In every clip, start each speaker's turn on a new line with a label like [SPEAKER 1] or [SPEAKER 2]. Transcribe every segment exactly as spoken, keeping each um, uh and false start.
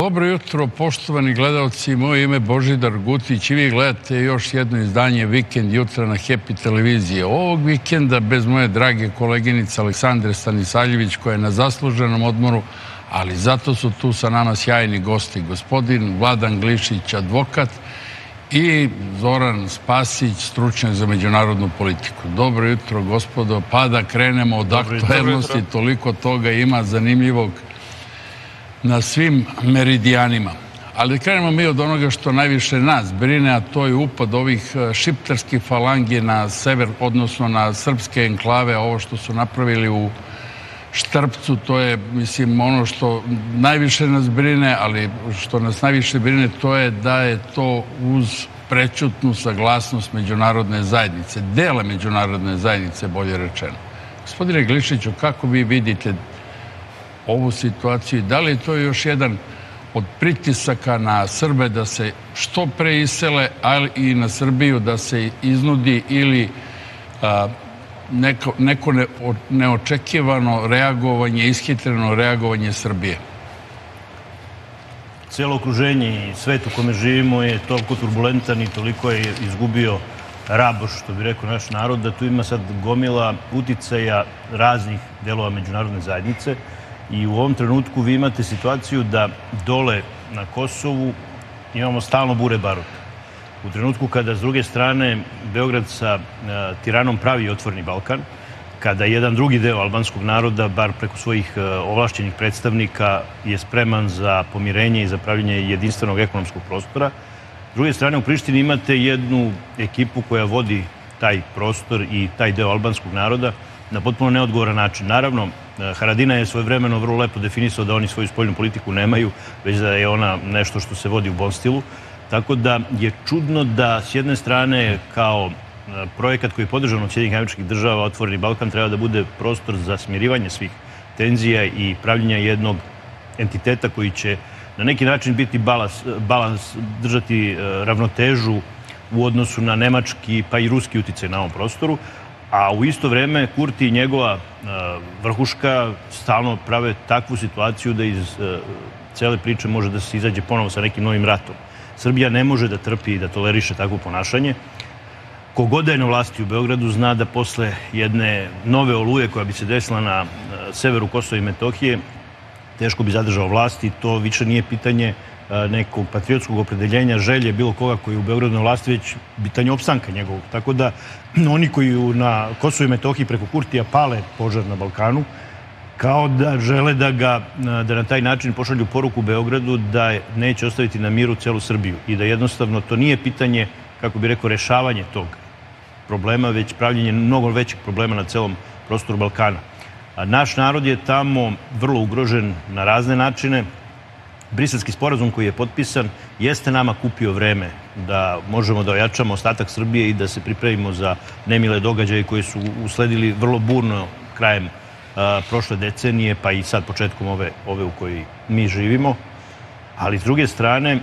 [SPEAKER 1] Dobro jutro, poštovani gledalci. Moje ime je Božidar Gutić i vi gledate još jedno izdanje Vikend jutra na Happy televiziji. Ovog vikenda bez moje drage koleginice Aleksandre Stanisaljević koja je na zasluženom odmoru, ali zato su tu sa nama sjajni gosti. Gospodin Vladan Glišić, advokat, i Zoran Spasić, stručnjak za međunarodnu politiku. Dobro jutro, gospodo. Pa da krenemo od aktuelnosti, toliko toga ima zanimljivog na svim meridijanima. Ali krenemo mi od onoga što najviše nas brine, a to je upad ovih šiptarskih falangi na sever, odnosno na srpske enklave. Ovo što su napravili u Štrpcu, to je, mislim, ono što najviše nas brine, ali što nas najviše brine, to je da je to uz prećutnu saglasnost međunarodne zajednice, dela međunarodne zajednice, bolje rečeno. Gospodine Glišiću, kako vi vidite ovu situaciju i da li je to još jedan od pritisaka na Srbe da se što pre isele, ali i na Srbiju da se iznudi ili a, neko, neko ne, neočekivano reagovanje, ishitreno reagovanje Srbije?
[SPEAKER 2] Cijelo okruženje i svet u kome živimo je toliko turbulentan i toliko je izgubio raboš, što bi rekao naš narod, da tu ima sad gomila uticaja raznih delova međunarodne zajednice. I u ovom trenutku vi imate situaciju da dole na Kosovu imamo stalno bure baruta. U trenutku kada s druge strane Beograd sa Tiranom pravi otvoreni Balkan, kada jedan drugi deo albanskog naroda, bar preko svojih ovlašćenih predstavnika, je spreman za pomirenje i za pravljenje jedinstvenog ekonomskog prostora, s druge strane u Prištini imate jednu ekipu koja vodi taj prostor i taj deo albanskog naroda na potpuno neodgovoran način. Naravno, Haradinaj je svojevremeno vrlo lepo definisao da oni svoju spoljnu politiku nemaju, već da je ona nešto što se vodi u bonstilu. Tako da je čudno da s jedne strane kao projekat koji je podržan od Sjedinjenih Američkih Država, Otvoreni Balkan, treba da bude prostor za smirivanje svih tenzija i pravljenja jednog entiteta koji će na neki način biti balans, balans držati ravnotežu u odnosu na nemački pa i ruski uticaj na ovom prostoru. A u isto vreme Kurti i njegova vrhuška stalno prave takvu situaciju da iz cele priče može da se izađe ponovo sa nekim novim ratom. Srbija ne može da trpi i da toleriše takvo ponašanje. Kogod je na vlasti u Beogradu zna da posle jedne nove oluje koja bi se desila na severu Kosova i Metohije teško bi zadržao vlast i to više nije pitanje nekog patriotskog opredeljenja, želje bilo koga koji je u Beogradu na vlasti, već pitanje opstanka njegovog. Tako da oni koji na Kosovu i Metohiji preko Kurtija pale požar na Balkanu, kao da žele da ga, da na taj način pošalju poruku Beogradu da neće ostaviti na miru celu Srbiju i da jednostavno to nije pitanje, kako bi rekao, rešavanje tog problema, već pravljenje mnogo većeg problema na celom prostoru Balkana. A naš narod je tamo vrlo ugrožen na razne načine. Briselski sporazum koji je potpisan jeste nama kupio vreme da možemo da ojačamo ostatak Srbije i da se pripremimo za nemile događaje koji su usledili vrlo burno krajem a, prošle decenije, pa i sad početkom ove, ove u kojoj mi živimo. Ali s druge strane,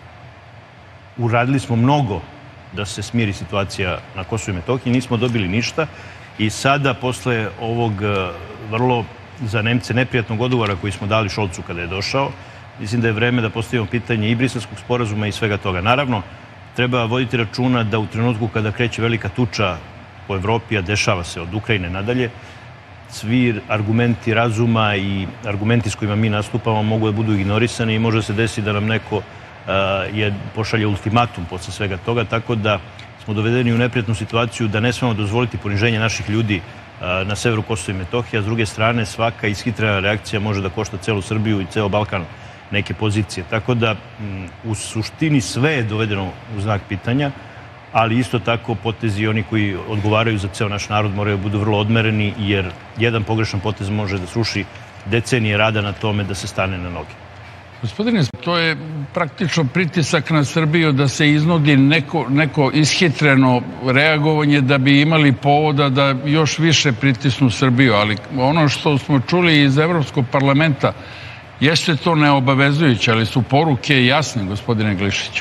[SPEAKER 2] uradili smo mnogo da se smiri situacija na Kosovu i Metohiji, nismo dobili ništa i sada posle ovog vrlo za Nemce neprijatnog odgovora koji smo dali Šolcu kada je došao, mislim da je vreme da postavimo pitanje i Briselskog sporazuma i svega toga. Naravno, treba voditi računa da u trenutku kada kreće velika tuča po Evropi, a dešava se od Ukrajine nadalje, svi argumenti razuma i argumenti s kojima mi nastupamo mogu da budu ignorisani i može se desiti da nam neko je pošalje ultimatum posle svega toga, tako da smo dovedeni u neprijatnu situaciju da ne smemo dozvoliti poniženje naših ljudi na severu Kosova i Metohije, a s druge strane svaka ishitrena reakcija može da košta celu Srbiju i ceo Balkan neke pozicije. Tako da u suštini sve je dovedeno u znak pitanja, ali isto tako potezi oni koji odgovaraju za ceo naš narod moraju budu vrlo odmereni, jer jedan pogrešan potez može da sruši decenije rada na tome da se stane na noge.
[SPEAKER 1] Gospodine, to je praktično pritisak na Srbiju da se iznudi neko, neko ishitreno reagovanje da bi imali povoda da još više pritisnu Srbiju, ali ono što smo čuli iz Evropskog parlamenta jeste to neobavezujuće, ali su poruke jasne, gospodine Glišiću.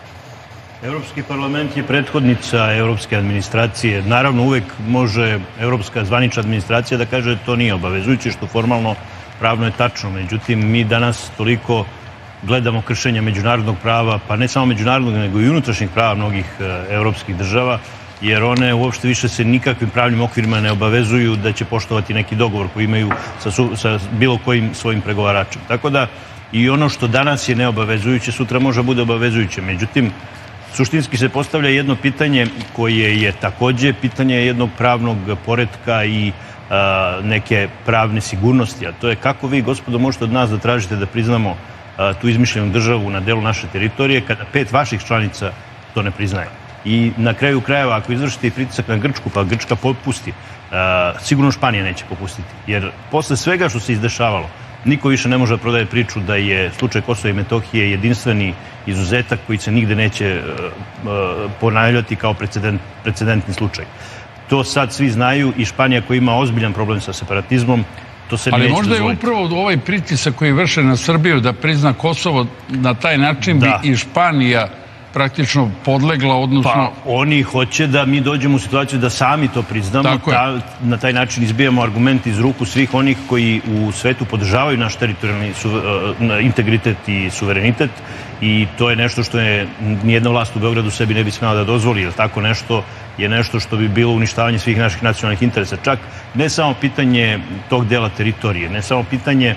[SPEAKER 2] Evropski parlament je prethodnica evropske administracije. Naravno, uvek može evropska zvanična administracija da kaže da to nije obavezujuće, što formalno pravno je tačno. Međutim, mi danas toliko gledamo kršenja međunarodnog prava, pa ne samo međunarodnog, nego i unutrašnjih prava mnogih evropskih država, jer one uopšte više se nikakvim pravnim okvirima ne obavezuju da će poštovati neki dogovor koji imaju sa, sa bilo kojim svojim pregovaračem. Tako da i ono što danas je neobavezujuće, sutra može bude obavezujuće. Međutim, suštinski se postavlja jedno pitanje koje je takođe pitanje jednog pravnog poretka i a, neke pravne sigurnosti, a to je kako vi, gospodo, možete od nas da tražite da priznamo a, tu izmišljenu državu na delu naše teritorije kada pet vaših članica to ne priznaje. I na kraju krajeva, ako izvršite i pritisak na Grčku, pa Grčka popusti, a, sigurno Španija neće popustiti. Jer posle svega što se izdešavalo, niko više ne može da prodaje priču da je slučaj Kosova i Metohije jedinstveni izuzetak koji se nigde neće ponavljati kao precedent, precedentni slučaj. To sad svi znaju i Španija koja ima ozbiljan problem sa separatizmom, to se neće dozvoliti.
[SPEAKER 1] Ali možda je upravo ovaj pritisak koji vrše na Srbiju da prizna Kosovo na taj način bi i Španija praktično podlegla, odnosno...
[SPEAKER 2] Pa oni hoće da mi dođemo u situaciju da sami to priznamo, na taj način izbijamo argument iz ruku svih onih koji u svetu podržavaju naš teritorijalni integritet i suverenitet i to je nešto što je nijedna vlast u Beogradu sebi ne bi smela da dozvoli, jer tako nešto je nešto što bi bilo uništavanje svih naših nacionalnih interesa. Čak ne samo pitanje tog dela teritorije, ne samo pitanje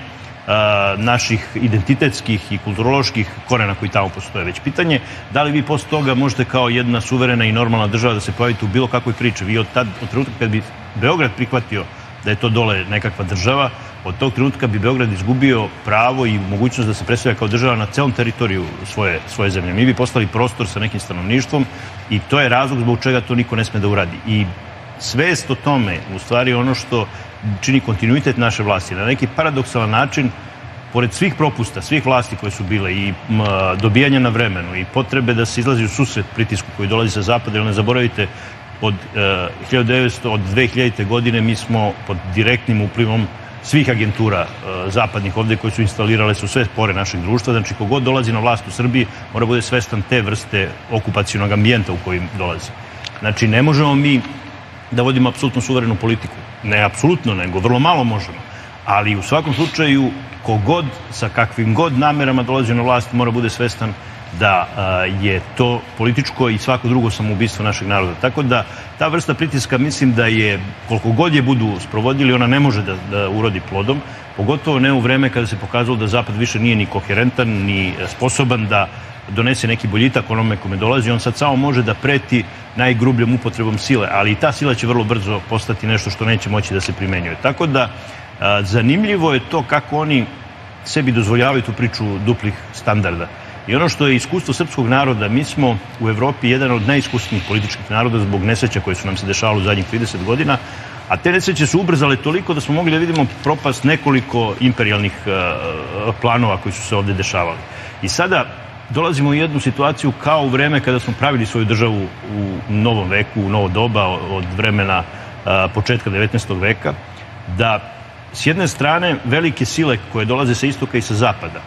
[SPEAKER 2] naših identitetskih i kulturoloških korena koji tamo postoje, već pitanje da li vi posle toga možete kao jedna suverena i normalna država da se pojavite u bilo kakvoj priči. Vi od, tad, od trenutka kad bi Beograd prihvatio da je to dole nekakva država, od tog trenutka bi Beograd izgubio pravo i mogućnost da se predstavlja kao država na celom teritoriju svoje, svoje zemlje. Mi bi postali prostor sa nekim stanovništvom i to je razlog zbog čega to niko ne sme da uradi. I svest o tome, u stvari ono što čini kontinuitet naše vlasti, na neki paradoksalan način, pored svih propusta, svih vlasti koje su bile i dobijanja na vremenu i potrebe da se izlazi u susret pritisku koji dolazi sa zapada, jer ne zaboravite, od hiljadu devetsto, od dve hiljadite. godine mi smo pod direktnim uplivom svih agentura zapadnih ovde koje su instalirale su sve pore našeg društva. Znači, kogod dolazi na vlast u Srbiji mora bude svestan te vrste okupacionog ambijenta u kojim dolazi. Znači, ne možemo mi da vodimo apsolutno suverenu politiku. Ne apsolutno, nego vrlo malo možemo. Ali u svakom slučaju, kogod sa kakvim god namerama dolazi na vlast mora bude svestan da je to političko i svako drugo samoubistvo našeg naroda. Tako da ta vrsta pritiska mislim da je, koliko god je budu sprovodili, ona ne može da, da urodi plodom, pogotovo ne u vreme kada se pokazalo da Zapad više nije ni koherentan, ni sposoban da donese neki boljitak onome kome dolazi. On sad samo može da preti najgrubljom upotrebom sile, ali i ta sila će vrlo brzo postati nešto što neće moći da se primenjuje. Tako da a, zanimljivo je to kako oni sebi dozvoljavaju tu priču duplih standarda. I ono što je iskustvo srpskog naroda, mi smo u Evropi jedan od najiskusnijih političkih naroda zbog nesreća koje su nam se dešavale u zadnjih trideset godina, a te nesreće su ubrzale toliko da smo mogli da vidimo propast nekoliko imperijalnih uh, planova koji su se ovde dešavali. I sada dolazimo u jednu situaciju kao u vreme kada smo pravili svoju državu u novom veku, u novo doba, od vremena uh, početka devetnaestog veka, da s jedne strane velike sile koje dolaze sa istoka i sa zapada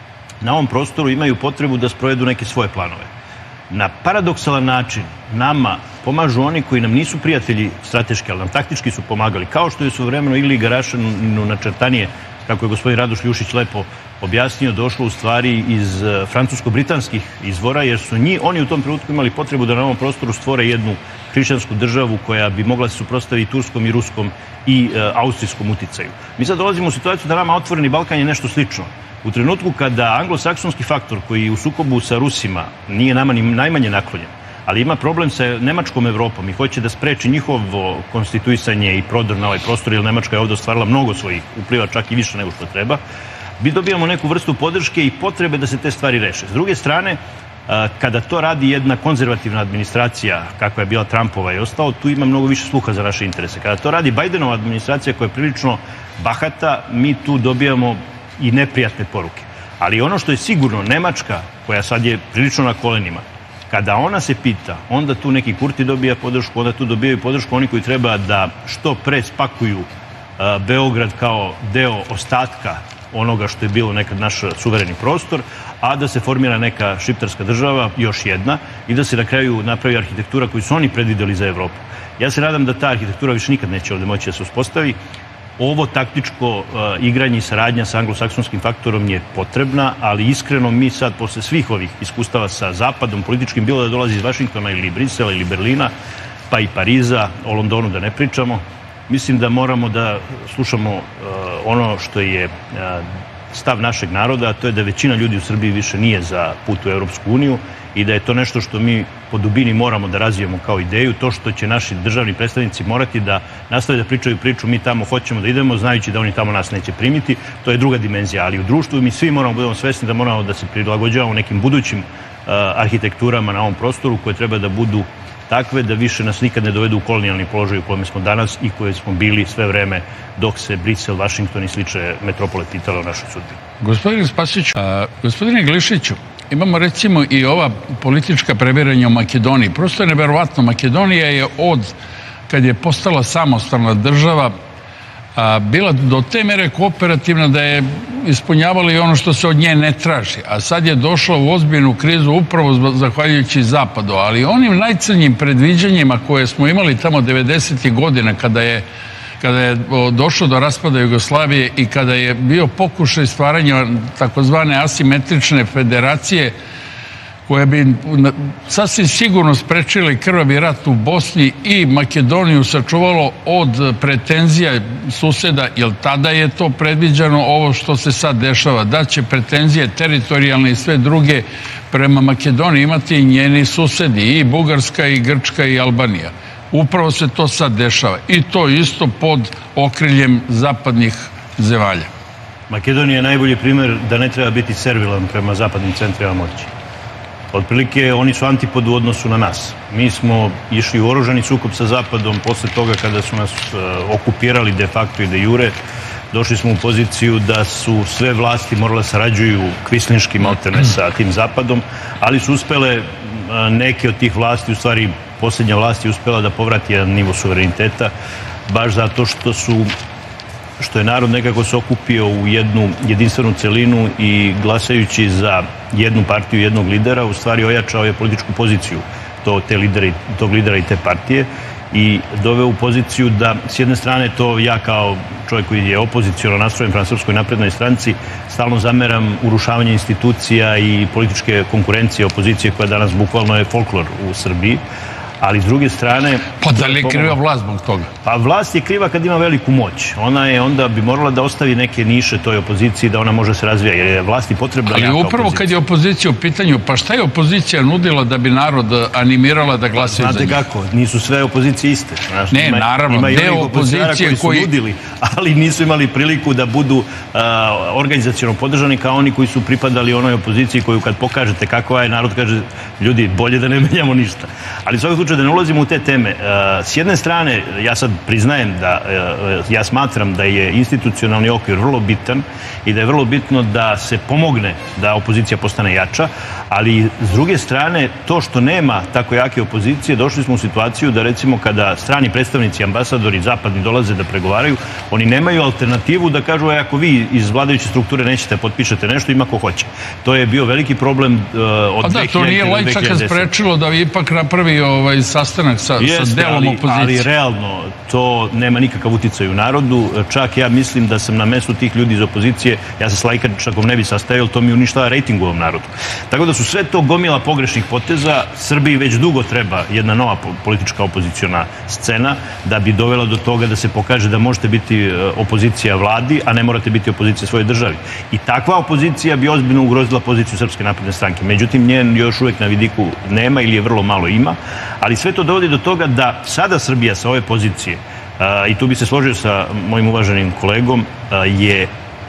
[SPEAKER 2] na ovom prostoru imaju potrebu da sprovedu neke svoje planove. Na paradoksalan način nama pomažu oni koji nam nisu prijatelji strateški, ali nam taktički su pomagali, kao što je su vremeno ili Garašanu načrtanije, kako je gospodin Radoš Ljušić lepo objasnio, došlo u stvari iz francusko-britanskih izvora, jer su nji, oni u tom trenutku imali potrebu da na ovom prostoru stvore jednu hrišćansku državu koja bi mogla se suprotstaviti turskom i ruskom i e, austrijskom uticaju. Mi sad dolazimo u situaciju da nama otvoreni Balkan je nešto slično. U trenutku kada anglosaksonski faktor koji u sukobu sa Rusima nije nama ni najmanje naklonjen, ali ima problem sa Nemačkom Evropom i hoće da spreči njihovo konstituisanje i prodor na ovaj prostor, jer Nemačka je ovde ostvarila mnogo svojih upliva, čak i više nego što treba, mi dobijamo neku vrstu podrške i potrebe da se te stvari reše. S druge strane, kada to radi jedna konzervativna administracija, kakva je bila Trumpova i ostalo, tu ima mnogo više sluha za naše interese. Kada to radi Bajdenova administracija koja je prilično bahata, mi tu dobijamo i neprijatne poruke. Ali ono što je sigurno, Nemačka, koja sad je prilično na kolenima, kada ona se pita, onda tu neki Kurti dobija podršku, onda tu dobijaju podršku oni koji treba da što pre spakuju uh, Beograd kao deo ostatka onoga što je bilo nekad naš suvereni prostor, a da se formira neka šiptarska država, još jedna, i da se na kraju napravi arhitektura koju su oni predvideli za Evropu. Ja se nadam da ta arhitektura više nikad neće ovde moći da se uspostavi. ovo taktičko igranje i saradnja sa anglosaksonskim faktorom je potrebna, ali iskreno mi sad, posle svih ovih iskustava sa Zapadom, političkim, bilo da dolazi iz Vašingtona ili Brisela ili Berlina, pa i Pariza, o Londonu da ne pričamo, mislim da moramo da slušamo ono što je stav našeg naroda, a to je da većina ljudi u Srbiji više nije za put u Europsku uniju i da je to nešto što mi po dubini moramo da razvijemo kao ideju. To što će naši državni predstavnici morati da nastave da pričaju priču, mi tamo hoćemo da idemo, znajući da oni tamo nas neće primiti, to je druga dimenzija. Ali u društvu mi svi moramo budemo svesni da moramo da se prilagođavamo nekim budućim arhitekturama na ovom prostoru koje treba da budu takve da više nas nikad ne dovedu u kolonijalni položaj u kojem smo danas i koje smo bili sve vreme dok se Brisel, Vašington i slične metropole pitale o našoj sudbini.
[SPEAKER 1] Gospodine Spasiću, gospodine Glišiću, imamo recimo i ova politička previranja u Makedoniji. Prosto je neverovatno. Makedonija je od kad je postala samostalna država bila do te mere kooperativna da je ispunjavala i ono što se od nje ne traži. A sad je došla u ozbiljnu krizu upravo zahvaljujući Zapadu. Ali onim najcrnjim predviđanjima koje smo imali tamo devedesetih godina kada je kada je došlo do raspada Jugoslavije i kada je bio pokušaj stvaranja takozvane asimetrične federacije koje bi sasvim sigurno sprečili krvavi rat u Bosni i Makedoniju sačuvalo od pretenzija suseda, jer tada je to predviđeno ovo što se sad dešava, da će pretenzije teritorijalne i sve druge prema Makedoniji imati i njeni susedi, i Bugarska, i Grčka, i Albanija. Upravo se to sad dešava i to isto pod okriljem zapadnih zemalja.
[SPEAKER 2] Makedonija je najbolji primjer da ne treba biti servilan prema zapadnim centrima moći. Otprilike, oni su antipod u odnosu na nas. Mi smo išli u oružani sukob sa Zapadom posle toga kada su nas okupirali de facto i de jure. Došli smo u poziciju da su sve vlasti morale sarađuju kvislinški maltene sa tim Zapadom, ali su uspele neke od tih vlasti, u stvari posljednja vlast je uspela da povrati jedan nivo suvereniteta, baš zato što su što je narod nekako se okupio u jednu jedinstvenu celinu i glasajući za jednu partiju, jednog lidera, u stvari ojačao je političku poziciju to, te lideri, tog lidera i te partije i doveo u poziciju da, s jedne strane, to ja kao čovjek koji je opoziciono nastrojen prema Srpskoj naprednoj stranci, stalno zameram urušavanje institucija i političke konkurencije opozicije koja danas bukvalno je folklor u Srbiji. Ali s druge strane...
[SPEAKER 1] Pa da li je kriva vlast zbog toga?
[SPEAKER 2] Pa vlast je kriva kad ima veliku moć. Ona je onda bi morala da ostavi neke niše toj opoziciji da ona može se razvija, jer je vlasti potrebna jaka opozicija.
[SPEAKER 1] Ali upravo kad je opozicija u pitanju, pa šta je opozicija nudila da bi narod animirala da glasa za njih?
[SPEAKER 2] Znate kako, nisu sve opozicije iste.
[SPEAKER 1] Ne, naravno, deo opozicije
[SPEAKER 2] koji su nudili, ali nisu imali priliku da budu organizaciono podržani kao oni koji su pripadali onoj opoziciji koju kad pokažete kakva je, narod kaže, ljudi, bolje da ne menjamo ništa. Ali svakog slučaja da ne ulazimo u te teme. S jedne strane, ja sad priznajem da ja smatram da je institucionalni okvir vrlo bitan i da je vrlo bitno da se pomogne da opozicija postane jača, ali s druge strane, to što nema tako jake opozicije, došli smo u situaciju da recimo kada strani predstavnici, ambasadori zapadni dolaze da pregovaraju, oni nemaju alternativu da kažu ako vi iz vladajuće strukture nećete potpišete nešto, ima ko hoće. To je bio veliki problem od dve hiljadite do dve hiljade desete.
[SPEAKER 1] Pa da, to nije Lajčaka sprečilo da ipak napravi ovaj sastanak sa delom opozicije.
[SPEAKER 2] Ali realno to nema nikakav uticaj u narodu. Čak ja mislim da sam na mestu tih ljudi iz opozicije, ja se s Lajčakom ne bi sastavio, to mi uništava rejting u ovom narodu. Tako da su sve to gomila pogrešnih poteza. Srbiji već dugo treba jedna nova politička opoziciona scena da bi dovela do toga da se pokaže da možete biti opozicija vladi, a ne morate biti opozicija svoje državi. I takva opozicija bi ozbiljno ugrozila poziciju Srpske napredne stranke. Međutim, njen još uvek na vidiku nema ili je vrlo malo ima, ali sve to dovodi do toga da sada Srbija sa ove pozicije, i tu bi se složio sa mojim uvaženim kolegom, je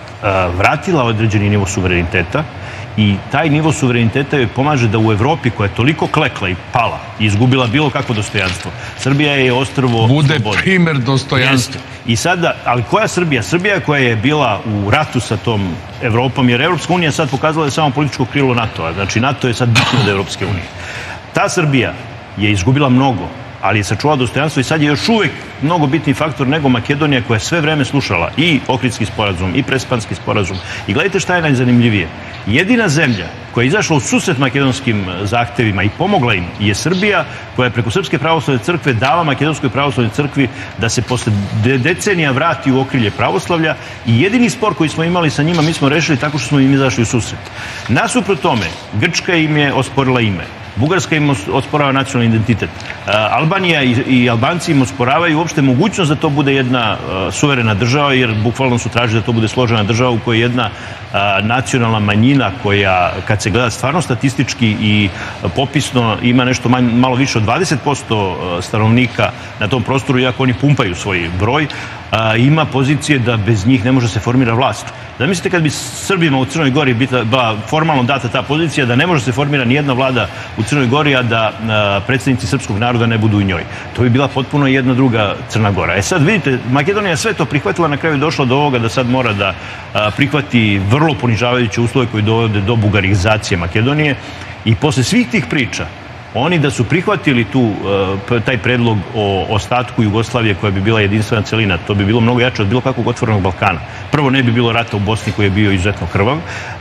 [SPEAKER 2] vratila određeni nivo suvereniteta i taj nivo suvereniteta joj pomaže da u Evropi koja je toliko klekla i pala i izgubila bilo kakvo dostojanstvo, Srbija je ostrvo
[SPEAKER 1] bude primer dostojanstva.
[SPEAKER 2] I sada, ali koja Srbija? Srbija koja je bila u ratu sa tom Evropom, jer Evropska unija sad pokazala je samo političko krilo NATO-a, znači NATO je sad bitno od Evropske unije. Ta Srbija je izgubila mnogo, ali je sačuvala dostojanstvo i sad je još uvek mnogo bitni faktor nego Makedonija koja je sve vreme slušala i Ohridski sporazum i Prespanski sporazum. I gledajte šta je najzanimljivije. Jedina zemlja koja je izašla u susret makedonskim zahtevima i pomogla im je Srbija, koja je preko Srpske pravoslavne crkve dala Makedonskoj pravoslavnoj crkvi da se posle decenija vrati u okrilje pravoslavlja i jedini spor koji smo imali sa njima mi smo rešili tako što smo im izašli u susret. Nasuprot tome, Grčka im je osporila ime. Bugarska im osporava nacionalni identitet. Albanija i Albanci im osporavaju uopšte mogućnost da to bude jedna suverena država, jer bukvalno su tražili da to bude složena država u kojoj jedna nacionalna manjina koja, kad se gleda stvarno statistički i popisno, ima nešto malo više od dvadeset posto stanovnika na tom prostoru, iako oni pumpaju svoj broj, ima pozicije da bez njih ne može se formira vlast. Zamislite kad bi Srbima u Crnoj Gori bila formalno data ta pozicija da ne može se formira nijedna vlada u Crnoj Gori, a da predstavnici srpskog naroda ne budu u njoj. To bi bila potpuno jedna druga Crna Gora. E sad vidite, Makedonija je sve to prihvatila, na kraju je došla do ovoga da sad mora da prihvati vrlo ponižavajuće uslove koji dovode do bugarizacije Makedonije i posle svih tih priča oni da su prihvatili tu, taj predlog o ostatku Jugoslavije koja bi bila jedinstvena celina, to bi bilo mnogo jače od bilo kakvog otvorenog Balkana. Prvo, ne bi bilo rata u Bosni koji je bio izuzetno krvav.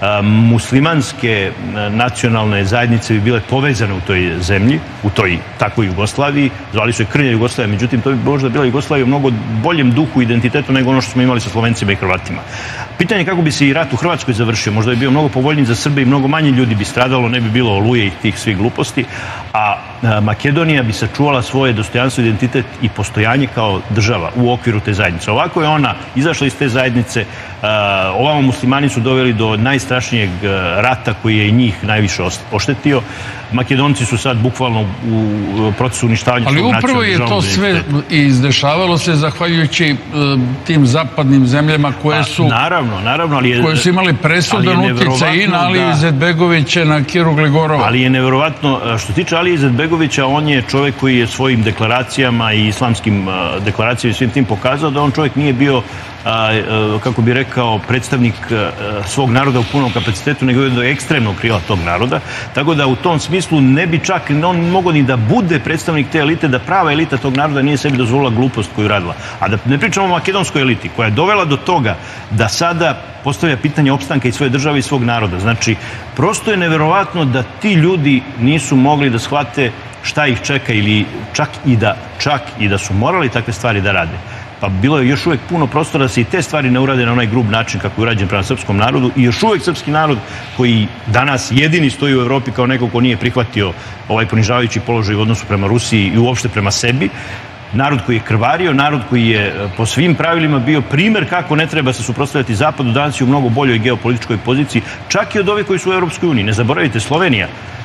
[SPEAKER 2] Muslimanske nacionalne zajednice bi bile povezane u toj zemlji, u toj takvoj Jugoslaviji. Zvali su je Krnja Jugoslavija, međutim to bi možda bila Jugoslavija u mnogo boljem duhu i identitetu nego ono što smo imali sa Slovencima i Hrvatima. Pitanje je kako bi se i rat u Hrvatskoj završio. Možda bi bio mnogo povoljniji za Srbe i mnogo manje ljudi bi stradalo, ne bi bilo oluje i tih svih gluposti, a Makedonija bi sačuvala svoje dostojanstvo, identitet i postojanje kao država u okviru te zajednice. Ovako je ona izašla iz te zajednice, ovamo muslimani su doveli do najstrašnijeg rata koji je i njih najviše oštetio. Makedonci su sad bukvalno u procesu uništavanja svog nacionalnog državnog identiteta.
[SPEAKER 1] Ali upravo je to sve izdešavalo se zahvaljujući tim zapadnim zemljama koje su
[SPEAKER 2] naravno, naravno, ali
[SPEAKER 1] koje su imali presudan uticaj i na Aliju Izetbegovića, na Kiru Gligorova.
[SPEAKER 2] Ali je neverovatno, što se tiče Alije Izetbegovića, on je čovjek koji je svojim deklaracijama i islamskim deklaracijama i svim tim pokazao da on čovjek nije bio, kako bi rekao, predstavnik svog naroda u punom kapacitetu, nego je do ekstremnog krila tog naroda. Tako da u tom smislu ne bi čak on mogao ni da bude predstavnik te elite, da prava elita tog naroda nije sebi dozvolila glupost koju radila. A da ne pričamo o makedonskoj eliti koja je dovela do toga da sada postavlja pitanje opstanka i svoje države i svog naroda. Znači, prosto je neverovatno da ti ljudi nisu mogli da shvate šta ih čeka ili čak i da, čak i da su morali takve stvari da rade. Pa bilo je još uvijek puno prostora da se i te stvari ne urade na onaj grub način kako je urađen prema srpskom narodu i još uvijek srpski narod koji danas jedini stoji u Evropi kao neko ko nije prihvatio ovaj ponižavajući položaj u odnosu prema Rusiji i uopšte prema sebi, narod koji je krvario, narod koji je po svim pravilima bio primer kako ne treba se suprotstavljati Zapadu, danas je u mnogo boljoj geopolitičkoj poziciji, čak i od ovih koji su u Evropskoj uniji. Ne zaboravite, Slovenija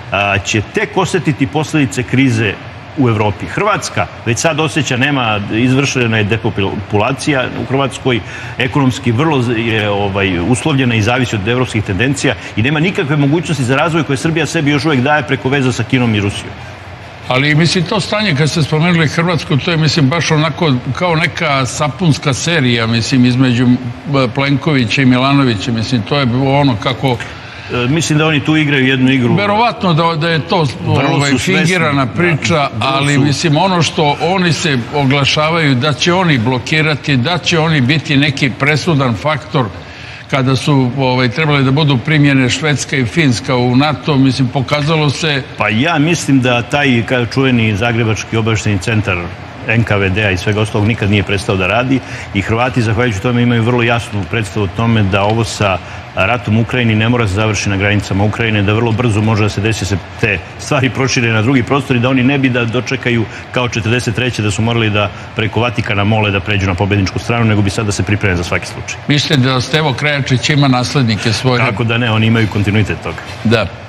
[SPEAKER 2] će tek osjetiti posljedice krize u Evropi. Hrvatska već sad osjeća, nema, izvršena je depopulacija u Hrvatskoj, ekonomski vrlo je ovaj, uslovljena i zavisi od evropskih tendencija i nema nikakve mogućnosti za razvoj koje Srbija sebi još uvijek daje preko veza sa Kinom i Rusijom.
[SPEAKER 1] Ali, mislim, to stanje, kad ste spomenuli Hrvatsku, to je, mislim, baš onako kao neka sapunska serija, mislim, između Plenkovića i Milanovića, mislim, to je ono kako...
[SPEAKER 2] Mislim da oni tu igraju jednu igru.
[SPEAKER 1] Verovatno da, da je to ovaj, fingirana priča, da, ali su... mislim ono što oni se oglašavaju da će oni blokirati, da će oni biti neki presudan faktor kada su ovaj, trebali da budu primljene Švedska i Finska u NATO, mislim, pokazalo se...
[SPEAKER 2] Pa ja mislim da taj čuveni Zagrebački obavještajni centar en ka ve de a i svega ostalog nikad nije prestao da radi i Hrvati, zahvaljujući tome, imaju vrlo jasnu predstavu o tome da ovo sa ratom u Ukrajini ne mora se završiti na granicama Ukrajine, da vrlo brzo može da se desi se te stvari prošire na drugi prostor i da oni ne bi da dočekaju kao četrdeset treće da su morali da preko Vatikana mole da pređu na pobedničku stranu, nego bi sad da se pripreme za svaki slučaj.
[SPEAKER 1] Mislite da Stevo Krajačić ima naslednike svoje?
[SPEAKER 2] Kako da ne, oni imaju kontinuitet toga.
[SPEAKER 1] Da.